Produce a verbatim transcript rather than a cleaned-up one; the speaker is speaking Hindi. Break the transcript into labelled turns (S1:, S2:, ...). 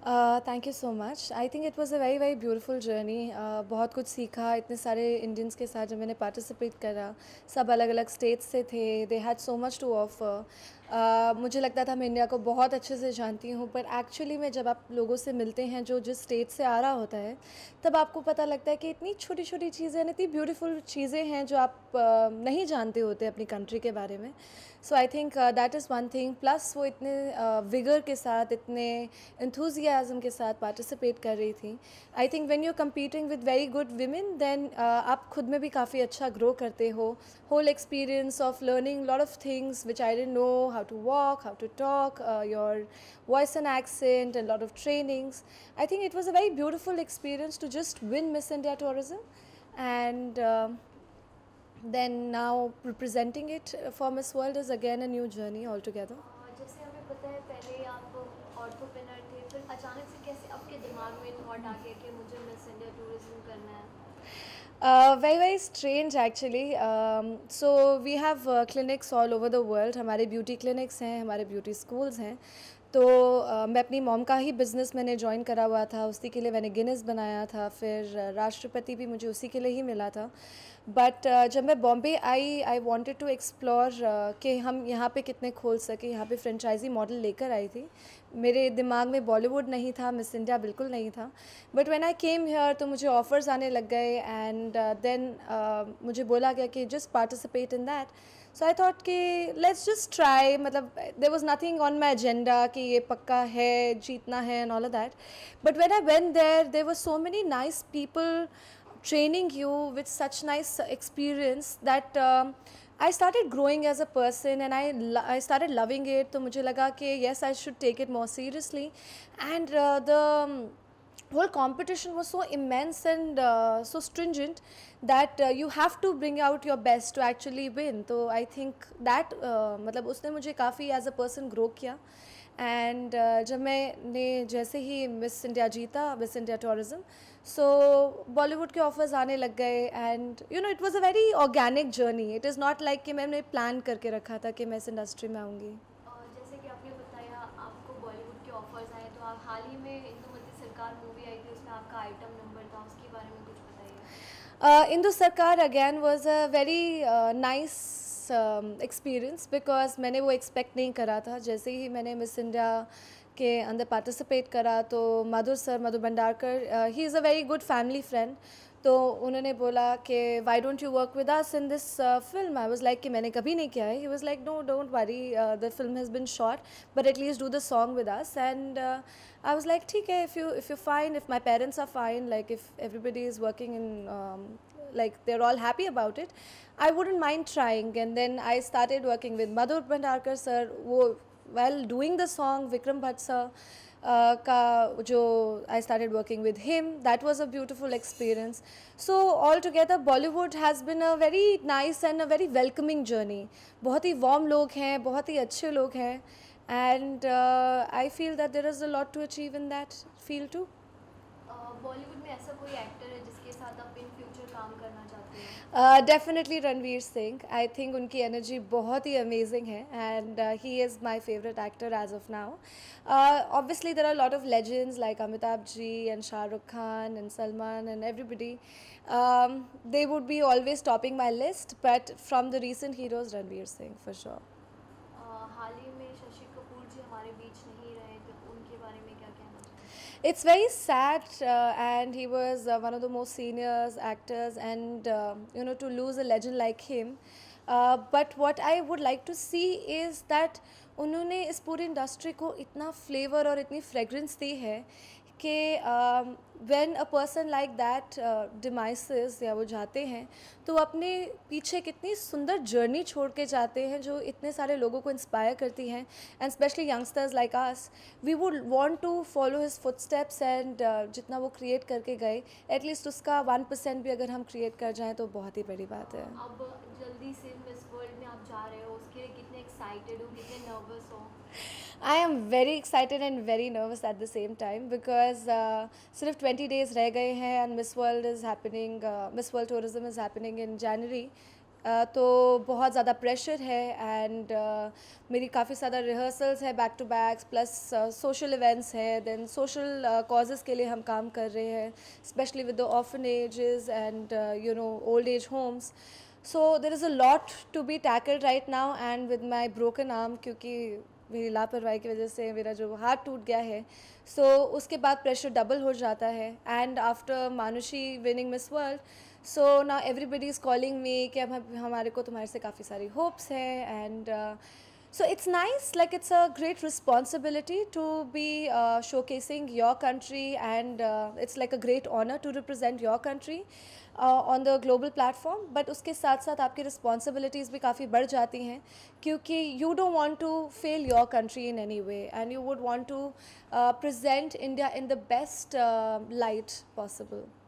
S1: Thank you so much. I think it was a very very beautiful journey. बहुत कुछ सीखा इतने सारे इंडियंस के साथ जब मैंने पार्टिसिपेट करा। सब अलग अलग स्टेट्स से थे। They had so much to offer. मुझे लगता था मैं इंडिया को बहुत अच्छे से जानती हूँ, पर एक्चुअली में जब आप लोगों से मिलते हैं जो जिस स्टेट से आ रहा होता है, तब आपको पता लगता है कि इतनी छोटी छोटी चीज़ें, इतनी ब्यूटीफुल चीज़ें हैं जो आप uh, नहीं जानते होते अपनी कंट्री के बारे में। So I think that is one thing. Plus वो इतने विगर uh, के साथ, इतने इंथुजियाज़म के साथ पार्टिसिपेट कर रही थी। I think when you are competing with very good women, then आप खुद में भी काफ़ी अच्छा ग्रो करते हो। Whole experience of learning lot of things which I didn't know, how to walk, how to talk, your voice and accent, and lot of trainings. I think it was a very beautiful experience to just win Miss India Tourism, and uh, then now representing it for Miss World is again a new journey altogether.
S2: Uh, जैसे हमें पता है पहले आप ऑर्थोपेनर थे, फिर अचानक से कैसे आपके दिमाग में थॉट आ गया कि मुझे मिस इंडिया टूरिज्म करना है?
S1: Uh, very very strange actually. Um, so we have uh, clinics all over the world. हमारे ब्यूटी क्लिनिक्स हैं, हमारे ब्यूटी स्कूल्स हैं। तो uh, मैं अपनी मॉम का ही बिज़नेस मैंने ज्वाइन करा हुआ था, उसी के लिए मैंने गिनेस बनाया था। फिर uh, राष्ट्रपति भी मुझे उसी के लिए ही मिला था। बट uh, जब मैं बॉम्बे आई, आई वांटेड टू एक्सप्लोर कि हम यहाँ पे कितने खोल सके। यहाँ पे फ्रेंचाइजी मॉडल लेकर आई थी। मेरे दिमाग में बॉलीवुड नहीं था, मिस इंडिया बिल्कुल नहीं था। But when I came here तो मुझे ऑफ़र्स आने लग गए, एंड देन मुझे बोला गया कि just participate in that. So I thought कि लेट्स जस्ट ट्राई। मतलब there was nothing on my agenda कि ये पक्का है, जीतना है and all of that. But when I went there, there were so many nice people training you with such nice experience that um, I started growing as a person, and I I started loving it. तो मुझे लगा कि yes, I should take it more seriously, and uh, the um, whole competition was so immense and uh, so stringent that uh, you have to bring out your best to actually win. तो I think that uh, मतलब उसने मुझे काफ़ी as a person grow किया। एंड uh, जब मैंने जैसे ही मिस इंडिया जीता, Miss India tourism, so Bollywood के ऑफर्स आने लग गए। And you know it was a very organic journey. It is not like कि मैंने प्लान करके रखा था कि मैं इस इंडस्ट्री में आऊँगी।
S2: और जैसे कि आपने बताया आपको बॉलीवुड के ऑफर्स आए, तो आप हाल ही में इंदुमती सरकार मूवी आई थी, उसमें आपका आइटम नंबर था, उसके बारे में कुछ बताइए।
S1: Indu Sarkar again was a very nice experience, because मैंने वो एक्सपेक्ट नहीं करा था। जैसे ही मैंने मिस इंडिया के अंदर पार्टिसिपेट करा तो Madhur sir, Madhur Bhandarkar, he is a very good family friend. तो उन्होंने बोला कि why don't you work with us in this film. I was like कि मैंने कभी नहीं किया है। He was like no, don't worry, the film has been shot, but at least do the song with us. And I was like ठीक है, if you if you fine, if my parents are fine, like if everybody is working in, like they're all happy about it, I wouldn't mind trying. And then I started working with Madhur Bhandarkar sir, wo while doing the song Vikram Bhatt sir uh, ka jo I started working with him. That was a beautiful experience. So altogether Bollywood has been a very nice and a very welcoming journey. बहुत ही warm लोग हैं, बहुत ही अच्छे लोग हैं, and uh, I feel that there is a lot to achieve in that field too.
S2: Bollywood में ऐसा कोई एक्टर है जिसके साथ आप इन फ्यूचर काम करना चाहते हैं?
S1: Definitely Ranveer Singh. I think उनकी एनर्जी बहुत ही अमेजिंग है, and he is my favourite actor as of now. Obviously there are lot of legends like Amitabh ji and Shahrukh Khan and Salman and everybody. They would be always topping my list, but from the recent heroes Ranveer Singh for sure.
S2: हाल ही में शशि कपूर जी हमारे बीच नहीं रहे, तो उनके बारे में क्या कहना चाहिए?
S1: It's very sad, uh, and he was uh, one of the most senior actors, and uh, you know, to lose a legend like him. Uh, but what I would like to see is that उन्होंने इस पूरी इंडस्ट्री को इतना फ्लेवर और इतनी फ्रेगरेंस दी है कि when a person like that demises, या वो जाते हैं, तो अपने पीछे कितनी सुंदर जर्नी छोड़ के जाते हैं जो इतने सारे लोगों को इंस्पायर करती हैं, and specially youngsters like us. We would want to follow his footsteps, and जितना वो क्रिएट करके गए, एटलीस्ट उसका वन परसेंट भी अगर हम क्रिएट कर जाएँ तो बहुत ही बड़ी बात है।
S2: अब जल्दी से मिस वर्ल्ड में आप जा रहे हो, उसके लिए कितने एक्साइटेड हो, कितने नर्वस हो?
S1: I am very excited and very nervous at the same time, because uh, सिर्फ ट्वेंटी डेज़ रह गए हैं, and Miss World is happening, uh, Miss World Tourism is happening in January. uh, तो बहुत ज़्यादा प्रेशर है एंड uh, मेरी काफ़ी ज़्यादा रिहर्सल्स है back to backs plus social events है, देन सोशल कॉजेज़ के लिए हम काम कर रहे हैं specially with the orphanages and you know old age homes. So there is a lot to be tackled right now and with my broken arm, क्योंकि मेरी लापरवाही की वजह से मेरा जो हाथ टूट गया है, सो so, उसके बाद प्रेशर डबल हो जाता है. And after Manushi winning Miss World, so now everybody is calling me कि अब हम हमारे को तुम्हारे से काफ़ी सारी होप्स हैं. And so it's nice, like it's a great responsibility to be uh, showcasing your country, and uh, it's like a great honor to represent your country uh, on the global platform. But उसके साथ साथ आपकी responsibilities भी काफ़ी बढ़ जाती हैं, क्योंकि you don't want to fail your country in any way and you would want to uh, present India in the best uh, light possible.